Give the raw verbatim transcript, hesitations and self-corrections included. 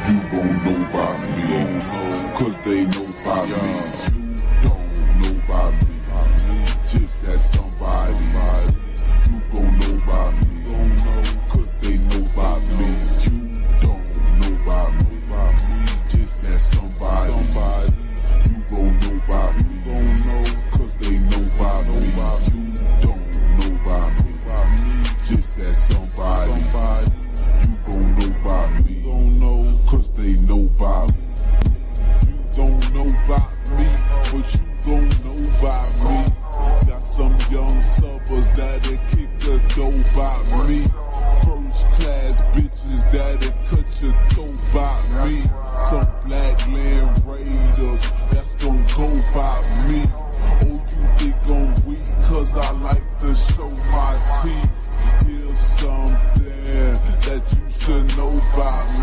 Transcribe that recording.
you gon' know about me, cause they know about me. You don't know about me, just as somebody. You gon' know about me, cause they know about me. You don't know about me, just as somebody. You gon' know about me, cause they know about me. You don't know about me, just as somebody. You gon' know about me, cause they know about me. You don't know about me, but you gon' know about me. Got some young subbers that'll kick the dough about me. First class bitches that'll cut your throat about me. Some black land raiders that's gon' go about me. Oh, you think I'm weak cause I like to show my teeth. Here's something that you should know about me.